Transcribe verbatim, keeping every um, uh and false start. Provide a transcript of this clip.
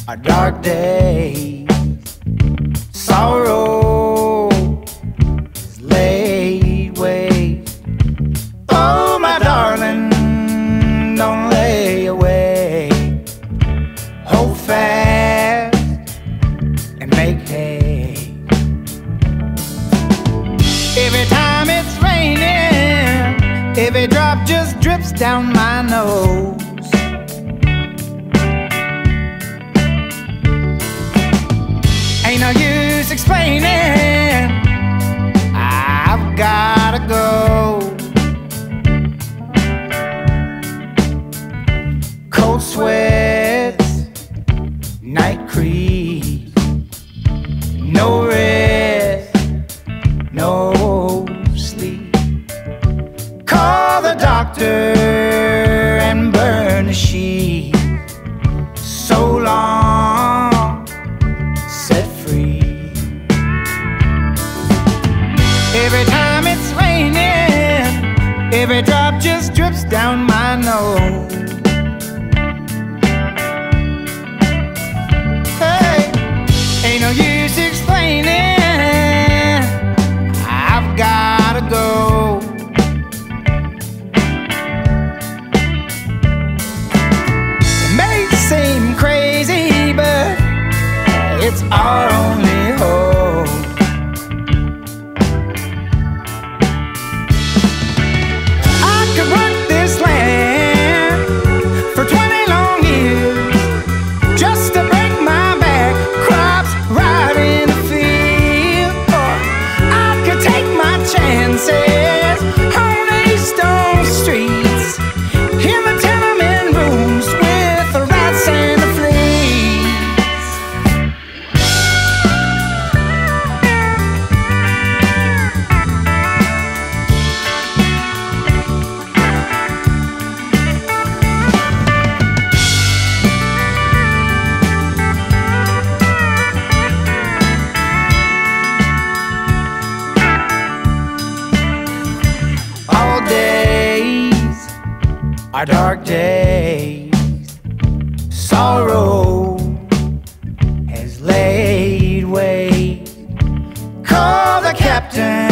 Our dark days, sorrow is laid waste. Oh, my darling, don't lay away. Hold fast and make hay. Every time it's raining, every drop just drips down my nose. Ain't no use explaining, I've gotta go. Cold sweats, night creeps, no rest, no sleep. Call the doctor and burn the sheet. So long, set free. Every time it's raining, every drop just drips down my nose. Hey, ain't no use explaining, I've gotta go. It may seem crazy, but it's our only hope. I could work this land for twenty long years just to break my back, crops right in the field. Or I could take my chances on these stone streets, in the tenement rooms with the rats and the fleas. All days are dark days, sorrow has laid waste. Call the captain